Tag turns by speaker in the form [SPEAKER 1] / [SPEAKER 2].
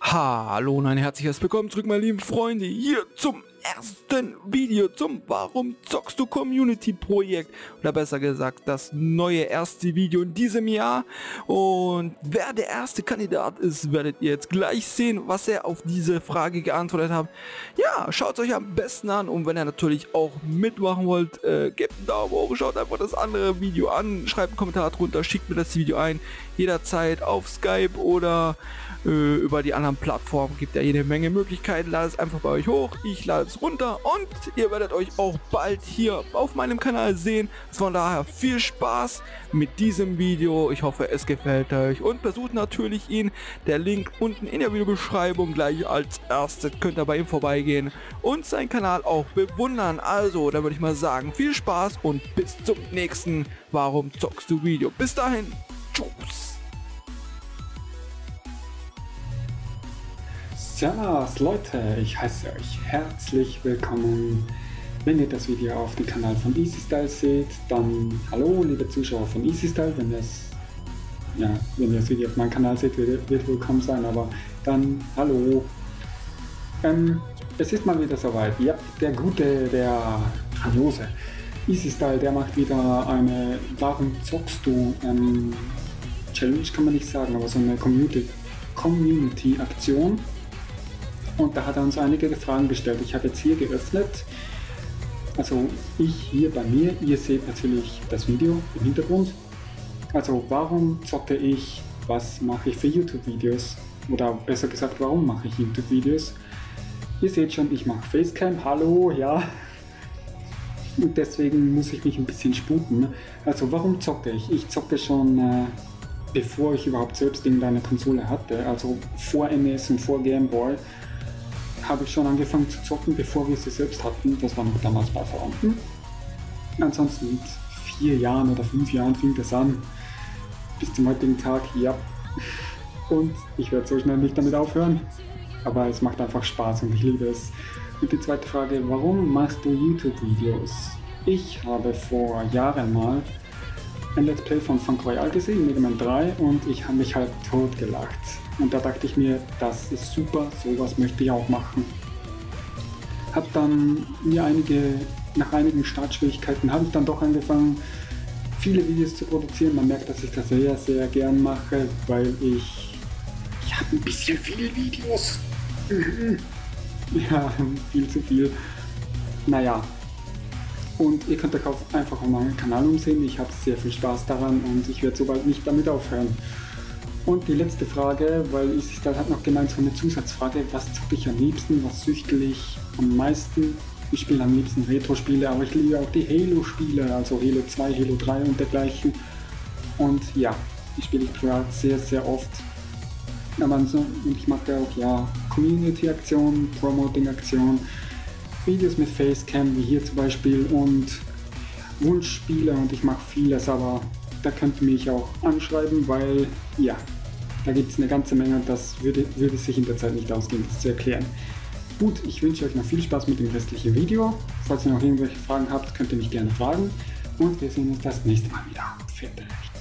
[SPEAKER 1] Hallo und ein herzliches Willkommen zurück, meine lieben Freunde, hier zum ersten Video zum Warum zockst du Community Projekt, oder besser gesagt das neue erste Video in diesem Jahr. Und wer der erste Kandidat ist, werdet ihr jetzt gleich sehen, was er auf diese Frage geantwortet hat. Ja, schaut es euch am besten an, und wenn ihr natürlich auch mitmachen wollt, gebt einen Daumen hoch, schaut einfach das andere Video an, schreibt einen Kommentar drunter, schickt mir das Video ein, jederzeit auf Skype oder über die anderen Plattformen. Gibt ja jede Menge Möglichkeiten. Ladet es einfach bei euch hoch, ich lade es runter und ihr werdet euch auch bald hier auf meinem Kanal sehen. Von daher viel Spaß mit diesem Video. Ich hoffe, es gefällt euch und besucht natürlich ihn. Der Link unten in der Videobeschreibung gleich als erstes. Könnt ihr bei ihm vorbeigehen und seinen Kanal auch bewundern. Also, da würde ich mal sagen, viel Spaß und bis zum nächsten Warum zockst du Video. Bis dahin, tschüss.
[SPEAKER 2] Servus Leute, ich heiße euch herzlich willkommen. Wenn ihr das Video auf dem Kanal von EasyStyle seht, dann hallo liebe Zuschauer von EasyStyle. Wenn ihr das Video auf meinem Kanal seht, wird willkommen sein, aber dann hallo. Es ist mal wieder soweit. Ja, der grandiose EasyStyle, der macht wieder eine Warum zockst du Challenge, kann man nicht sagen, aber so eine Community-Aktion. Und da hat er uns einige Fragen gestellt. Ich habe jetzt hier geöffnet, also ich hier bei mir, ihr seht natürlich das Video im Hintergrund. Also warum zocke ich, was mache ich für YouTube-Videos, oder besser gesagt, warum mache ich YouTube-Videos? Ihr seht schon, ich mache Facecam, hallo, ja. Und deswegen muss ich mich ein bisschen sputen. Also warum zocke ich? Ich zocke schon, bevor ich überhaupt selbst irgendeine Konsole hatte, also vor NES und vor Game Boy, habe ich schon angefangen zu zocken, bevor wir sie selbst hatten. Das war noch damals bei Verwandten. Ansonsten mit 4 Jahren oder 5 Jahren fing das an. Bis zum heutigen Tag, ja. Und ich werde so schnell nicht damit aufhören. Aber es macht einfach Spaß und ich liebe es. Und die zweite Frage, warum machst du YouTube-Videos? Ich habe vor Jahren mal ein Let's Play von Funk Royale gesehen, Mega Man 3, und ich habe mich halt tot gelacht. Und da dachte ich mir, das ist super, sowas möchte ich auch machen. Hab dann nach einigen Startschwierigkeiten habe ich dann doch angefangen, viele Videos zu produzieren. Man merkt, dass ich das sehr, sehr gern mache, weil ich habe ein bisschen viele Videos. Ja, viel zu viel. Naja. Und ihr könnt euch auch einfach auf meinem Kanal umsehen. Ich habe sehr viel Spaß daran und ich werde so bald nicht damit aufhören. Und die letzte Frage, weil EasyStyle hat noch gemeint, so eine Zusatzfrage, was zocke ich am liebsten, was süchtel ich am meisten? Ich spiele am liebsten Retro-Spiele, aber ich liebe auch die Halo-Spiele, also Halo 2, Halo 3 und dergleichen. Und ja, die spiele ich privat sehr, sehr oft. Aber und ich mache auch ja Community-Aktionen, Promoting-Aktionen, Videos mit Facecam, wie hier zum Beispiel, und Wunschspiele, und ich mache vieles, aber da könnt ihr mich auch anschreiben, weil ja, da gibt es eine ganze Menge und das würde sich in der Zeit nicht ausgehen, das zu erklären. Gut, ich wünsche euch noch viel Spaß mit dem restlichen Video. Falls ihr noch irgendwelche Fragen habt, könnt ihr mich gerne fragen und wir sehen uns das nächste Mal wieder. Fertig.